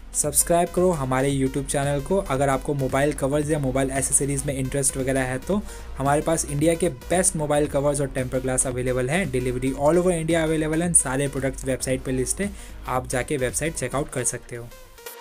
Subscribe करो हमारे YouTube channel को। अगर आपको मोबाइल कवर्स या मोबाइल एसेसरीज़ में इंटरेस्ट वगैरह है तो हमारे पास इंडिया के बेस्ट मोबाइल कवर्स और टेम्पर ग्लास अवेलेबल हैं। Delivery all over India available हैं। सारे प्रोडक्ट्स वेबसाइट पे लिस्ट है, आप जाके वेबसाइट चेकआउट कर सकते हो।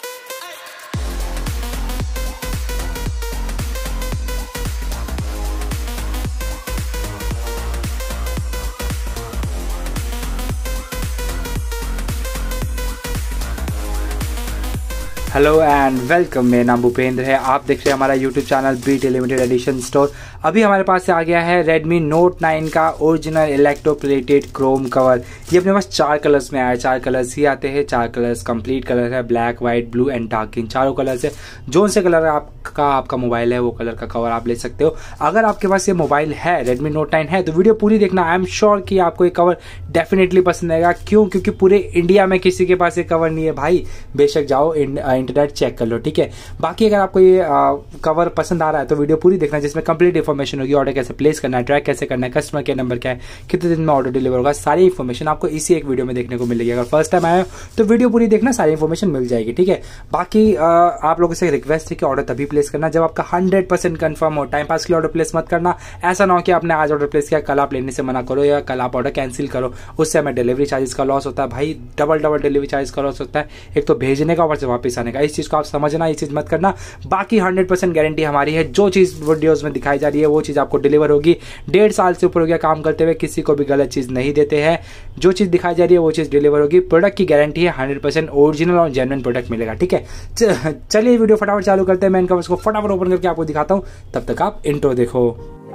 Hello and welcome. मेरा नाम भूपेंद्र है। आप देख रहे हैं हमारा YouTube channel Beat Limited Edition Store. अभी हमारे पास से आ गया है Redmi Note 9 का ओरिजिनल इलेक्ट्रोप्लेटेड क्रोम कवर। ये अपने पास 4 कलर्स में आया है। 4 कलर्स ही आते हैं। 4 कलर्स कंप्लीट कलर है, black, white, blue and dark green. चारों कलर से जो से कलर आपका मोबाइल है वो कलर का कवर आप ले सकते हो। अगर आपके पास ये मोबाइल है, Redmi Note 9 है, तो वीडियो पूरी देखना। आई एम श्योर कि आपको ये कवर डेफिनेटली पसंद आएगा। क्यों? क्योंकि पूरे इंडिया में किसी के पास ये कवर नहीं है भाई। बेशक जाओ इंटरनेट चेक कर लो, ठीक है। बाकी अगर आपको ये कवर पसंद आ रहा है तो वीडियो पूरी देखना, जिसमें कंप्लीट इन्फॉर्मेशन होगी। ऑर्डर कैसे प्लेस करना है, ट्रैक कैसे करना है, कस्टमर केयर नंबर क्या है, कितने दिन में ऑर्डर डिलीवर होगा, सारी इन्फॉर्मेशन आपको इसी एक वीडियो में देखने को मिलेगी। अगर फर्स्ट टाइम आए हो तो वीडियो पूरी देखना, सारी इन्फॉर्मेशन मिल जाएगी, ठीक है। बाकी आप लोगों से रिक्वेस्ट है कि ऑर्डर तभी प्लेस करना जब आपका 100% कंफर्म हो। टाइम पास के लिए ऑर्डर प्लेस मत करना। ऐसा ना हो कि आपने आज ऑर्डर प्लेस किया, कल आप लेने से मना करो या कल आप ऑर्डर कैंसिल करो। उससे हमें डिलीवरी चार्जेस का लॉस होता है भाई। डबल डिलीवरी चार्ज का लॉस होता है, एक तो भेजने का, ऊपर से वापस आने का। इस चीज को आप समझना, ये चीज मत करना। बाकी 100% गारंटी हमारी है। जो चीज वीडियोस में दिखाई जा रही है वो चीज आपको डिलीवर होगी। 1.5 साल से ऊपर हो गया काम करते हुए, किसी को भी गलत चीज नहीं देते हैं। जो चीज दिखाई जा रही है वो चीज डिलीवर होगी। प्रोडक्ट की गारंटी है, 100% ओरिजिनल और जेन्युइन प्रोडक्ट मिलेगा, ठीक है। चलिए वीडियो फटाफट चालू करते हैं। मैं इनका उसको फटाफट ओपन करके आपको दिखाता हूं, तब तक आप इंट्रो देखो।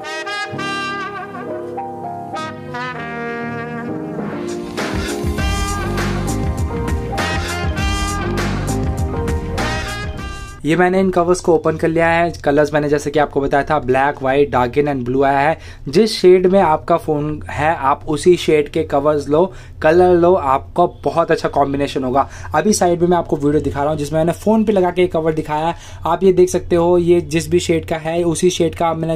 ये मैंने इन कवर्स को ओपन कर लिया है। कलर्स मैंने जैसे कि आपको बताया था, black, white, dark green and blue आया है। जिस शेड में आपका फोन है आप उसी शेड के कवर्स लो, कलर लो, आपका बहुत अच्छा कॉम्बिनेशन होगा। अभी साइड में मैं आपको वीडियो दिखा रहा हूँ जिसमें मैंने फोन पे लगा के कवर दिखाया है। आप ये देख सकते हो, ये जिस भी शेड का है उसी शेड का मैंने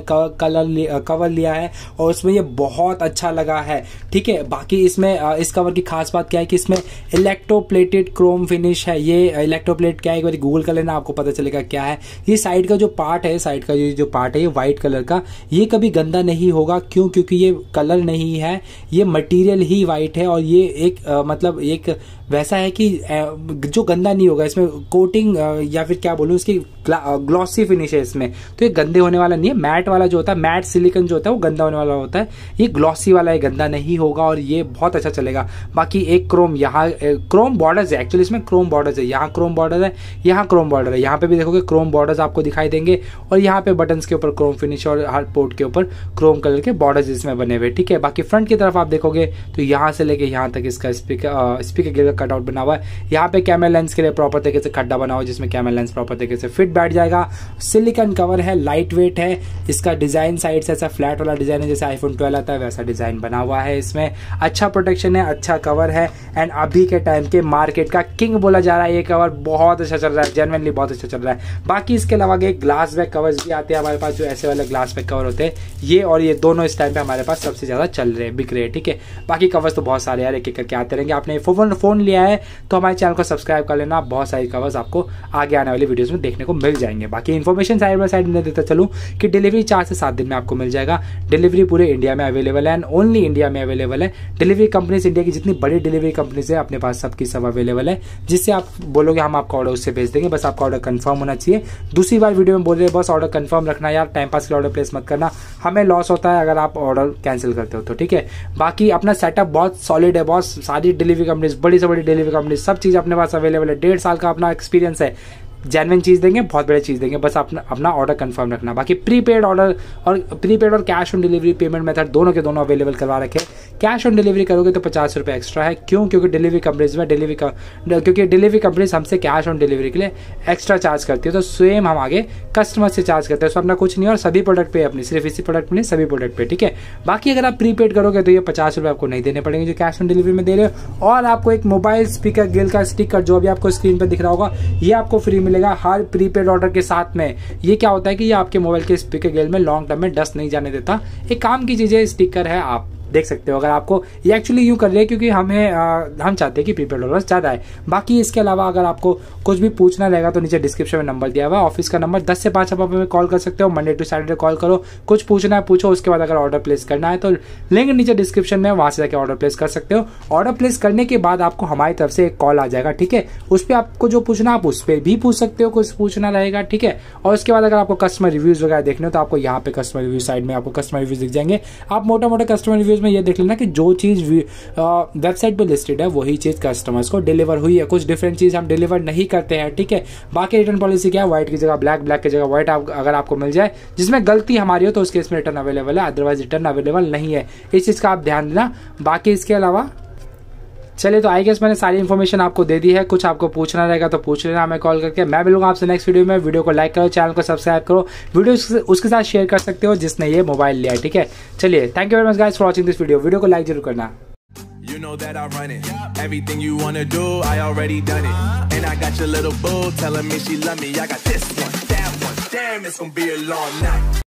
कवर लिया है और उसमें ये बहुत अच्छा लगा है, ठीक है। बाकी इसमें इस कवर की खास बात क्या है कि इसमें इलेक्ट्रोप्लेटेड क्रोम फिनिश है। ये इलेक्ट्रोप्लेट क्या है, एक बार गूगल कर लेना, आपको पता चलेगा क्या है। ये साइड का जो पार्ट है, साइड का जो पार्ट है ये व्हाइट कलर का, ये कभी गंदा नहीं होगा। क्यों? क्योंकि ये कलर नहीं है, ये मटेरियल ही व्हाइट है और ये एक मतलब एक वैसा है कि जो गंदा नहीं होगा। इसमें कोटिंग या फिर क्या बोलूं, इसकी ग्लॉसी फिनिश है इसमें, तो ये गंदे होने वाला नहीं है। मैट वाला जो होता है, मैट सिलिकॉन जो होता है वो गंदा होने वाला होता है। ये ग्लॉसी वाला है, गंदा नहीं होगा और ये बहुत अच्छा चलेगा। बाकी एक क्रोम, यहाँ क्रोम बॉर्डर्स है, एक्चुअली इसमें क्रोम बॉर्डर्स है। यहाँ क्रोम बॉर्डर है, यहाँ क्रोम बॉर्डर है। यहाँ पे भी देखोगे क्रोम बॉर्डर्स आपको दिखाई देंगे और यहाँ पे बटन्स के ऊपर क्रोम फिनिश और हर पोर्ट के ऊपर क्रोम कलर के बॉर्डर्स इसमें बने हुए, ठीक है। बाकी फ्रंट की तरफ आप देखोगे तो यहाँ से लेके यहाँ तक इसका स्पीकर कटआउट बना हुआ है। यहाँ पे कैमरा लेंस के लिए प्रॉपर तरीके से खड्डा बना हुआ है जिसमें कैमरा लेंस प्रॉपर तरीके से फिट बैठ जाएगा। सिलिकॉन कवर है, लाइट वेट है। इसका डिजाइन साइड से ऐसा फ्लैट वाला डिजाइन है, जैसे आईफोन 12 आता है वैसा डिजाइन बना हुआ है। इसमें अच्छा प्रोटेक्शन है, अच्छा कवर है एंड अभी के टाइम के मार्केट का किंग बोला जा रहा है। ये कवर बहुत अच्छा चल रहा है, जेन्युइनली बहुत अच्छा चल रहा है। बाकी इसके अलावा ग्लास बैक कवर्स भी आते हैं हमारे पास, जो ऐसे वाले ग्लास बैक कवर होते हैं। ये और ये दोनों इस टाइम पे हमारे पास सबसे ज्यादा चल रहे हैं, बिक रहे हैं, ठीक है। बाकी कवर्स तो बहुत सारे यार, एक एक करके आते रहेंगे। आपने फोन लिया है तो हमारे चैनल को सब्सक्राइब कर लेना। बहुत सारी कवर्स आपको आगे आने वाली वीडियोस में देखने को मिल जाएंगे। बाकी इन्फॉर्मेशन साइड बाय साइड में देता चलूं कि डिलीवरी 4 से 7 दिन में आपको मिल जाएगा। डिलीवरी पूरे इंडिया में अवेलेबल है एंड ओनली इंडिया में अवेलेबल है। डिलीवरी कंपनीज, इंडिया की जितनी बड़ी डिलीवरी कंपनीज है अपने पास सबकी सब अवेलेबल है। जिससे आप बोलोगे हम आपका ऑर्डर उससे भेज देंगे, बस आपका ऑर्डर कंफर्म होना चाहिए। दूसरी बार वीडियो में बोल रहे हैं बस ऑर्डर कंफर्म रखना यार, टाइम पास के ऑर्डर प्लेस मत करना। हमें लॉस होता है अगर आप ऑर्डर कैंसिल करते हो तो, ठीक है। बाकी अपना सेटअप बहुत सॉलिड है, बहुत सारी डिलीवरी कंपनीज, बड़ी से बड़ी डिलीवरी कंपनीज, सब चीज अपने पास अवेलेबल है। 1.5 साल का अपना एक्सपीरियंस है। जेन्युइन चीज देंगे, बहुत बड़ी चीज देंगे, बस अपना ऑर्डर कंफर्म रखना। बाकी प्रीपेड और cash on delivery payment method दोनों के दोनों अवेलेबल करवा रखे। कैश ऑन डिलीवरी करोगे तो 50 रुपये एक्स्ट्रा है। क्यों? क्योंकि डिलीवरी कंपनीज में डिलीवरी कंपनीज हमसे कैश ऑन डिलीवरी के लिए एक्स्ट्रा चार्ज करती है, तो सेम हम आगे कस्टमर से चार्ज करते हैं। उसमें अपना कुछ नहीं और सभी प्रोडक्ट पे अपनी, सिर्फ इसी प्रोडक्ट में नहीं सभी प्रोडक्ट पे, ठीक है। बाकी अगर आप प्रीपेड करोगे तो ये 50 रुपये आपको नहीं देने पड़ेंगे जो कैश ऑन डिलीवरी में दे रहे हो। और आपको एक मोबाइल स्पीकर गिल का स्टिकर जो अभी आपको स्क्रीन पर दिख रहा होगा, ये आपको फ्री मिलेगा हर प्रीपेड ऑर्डर के साथ में। ये क्या होता है कि ये आपके मोबाइल के स्पीकर गिल में लॉन्ग टर्म में डस्ट नहीं जाने देता। एक काम की चीज है, स्टिकर है, आप देख सकते हो। अगर आपको ये एक्चुअली यूँ कर रहे हैं क्योंकि हम चाहते हैं कि प्रीपेड डॉलर्स ज़्यादा है। बाकी इसके अलावा अगर आपको कुछ भी पूछना रहेगा तो नीचे डिस्क्रिप्शन में नंबर दिया हुआ है, ऑफिस का नंबर 10 से 5 आप हमें कॉल कर सकते हो। मंडे टू सैटरडे कॉल करो, कुछ पूछना है पूछो, उसके बाद अगर ऑर्डर प्लेस करना है तो लिंक नीचे डिस्क्रिप्शन में, वहां से जाकर ऑर्डर प्लेस कर सकते हो। ऑर्डर प्लेस करने के बाद आपको हमारी तरफ से एक कॉल आ जाएगा, ठीक है। उस पर आपको जो पूछना आप उस पर भी पूछ सकते हो, कुछ पूछना रहेगा, ठीक है। और उसके बाद अगर आपको कस्टमर रिव्यूज वगैरह देखने हो तो आपको यहाँ पे कस्टमर रिव्यू साइड में आपको कस्टमर रिव्यूज दिख जाएंगे। आप मोटा मोटा कस्टमर रिव्यूज में ये देख लेना कि जो चीज वेबसाइट पे लिस्टेड है वही चीज कस्टमर्स को डिलीवर हुई है, कुछ डिफरेंट चीज हम डिलीवर नहीं करते हैं, ठीक है। बाकी रिटर्न पॉलिसी क्या है, व्हाइट की जगह ब्लैक, ब्लैक की जगह व्हाइट अगर आपको मिल जाए, जिसमें गलती हमारी हो तो उस केस में रिटर्न अवेलेबल है, अदरवाइज रिटर्न अवेलेबल नहीं है। इस चीज का आप ध्यान देना। बाकी इसके अलावा चलिए, तो आई गेस मैंने सारी इन्फॉर्मेशन आपको दे दी है। कुछ आपको पूछना रहेगा तो पूछ लेना हमें कॉल करके। मैं मिलूंगा आपसे नेक्स्ट वीडियो में। वीडियो को लाइक करो, चैनल को सब्सक्राइब करो, वीडियो उसके साथ शेयर कर सकते हो जिसने ये मोबाइल लिया है, ठीक है। चलिए, thank you very much guys for watching this video. Video को लाइक जरूर करना। You know that I run it. Everything you wanna do, I already done it. And I got your little boo telling me she love me. I got this one, that one. Damn, it's gonna be a long night.